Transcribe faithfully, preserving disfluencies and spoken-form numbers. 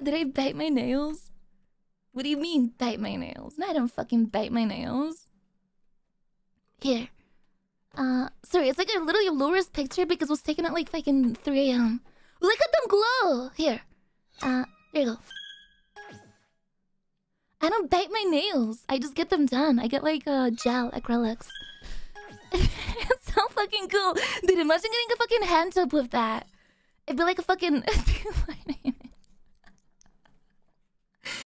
Did I bite my nails? What do you mean, bite my nails? No, I don't fucking bite my nails. Here. Uh, sorry, it's like a literally lowest picture because it was taken at like fucking three A M Look at them glow! Here. Uh, here you go. I don't bite my nails. I just get them done. I get like uh, gel, acrylics. It's so fucking cool. Dude, imagine getting a fucking hand tub with that. It'd be like a fucking...